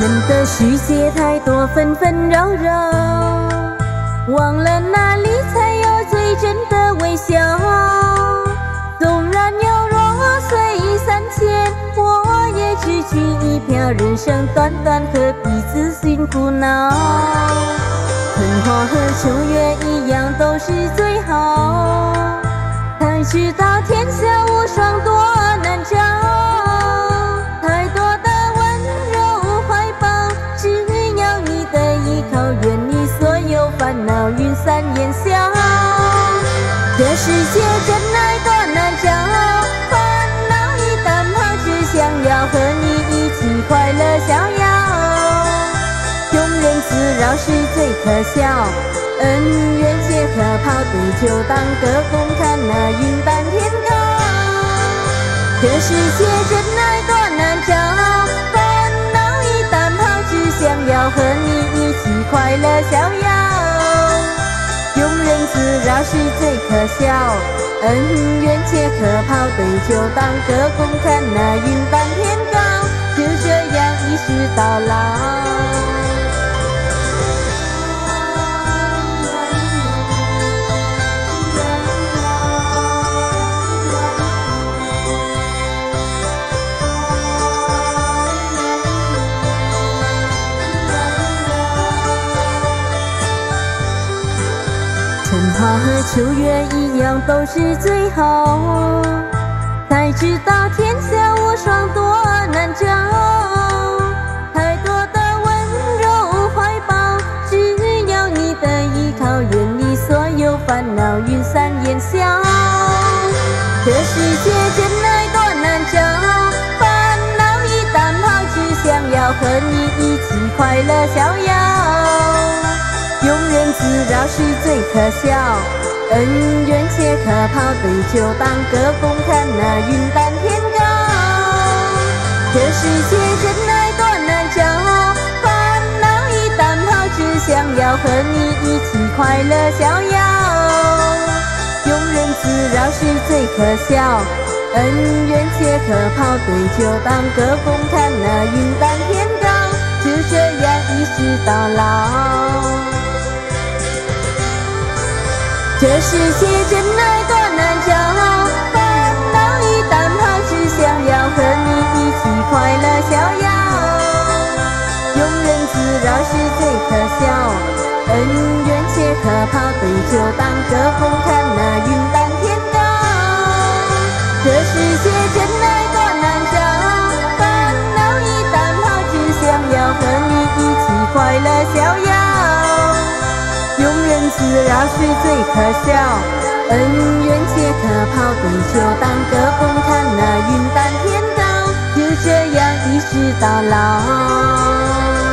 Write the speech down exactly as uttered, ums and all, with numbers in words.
人的世界太多纷纷扰扰，忘了哪里才有最真的微笑。纵然有弱水三千，我也只取一瓢。人生短短，何必自寻苦恼？春花和秋月一样，都是最好。才知道天下无双多难找。烦恼云散烟消，这世界真爱多难找。烦恼一旦跑，只想要和你一起快乐逍遥。庸人自扰是最可笑，恩怨皆可抛，对酒当歌，共看那云淡天高。这世界真爱多难找，烦恼一旦跑，只想要和你一起快乐逍遥。庸人自扰是最可笑，恩怨皆可抛，对酒当歌，共看那云淡天高。就这样一世到老。春花和秋月一样，都是最好。才知道天下无双多难找。太多的温柔怀抱，只要你的依靠，远离所有烦恼，云散烟消。这世界真爱多难找，烦恼一旦跑，只想要和你一起快乐逍遥。庸人自扰是最可笑，恩怨皆可抛，对酒当歌，共看那云淡天高。这世界真爱多难找，烦恼一旦跑，只想要和你一起快乐逍遥。庸人自扰是最可笑，恩怨皆可抛，对酒当歌，共看那云淡天高。就这样一世到老。这世界真爱多难找，烦恼一旦跑，只想要和你一起快乐逍遥。庸人自扰是最可笑，恩怨皆可抛，对酒当歌，共看那云淡天高。这世界真爱多难找，烦恼一旦跑，只想要和你一起快乐逍遥。庸人自扰是最可笑，恩怨皆可抛，对酒当歌，共看那云淡天高。就这样一世到老。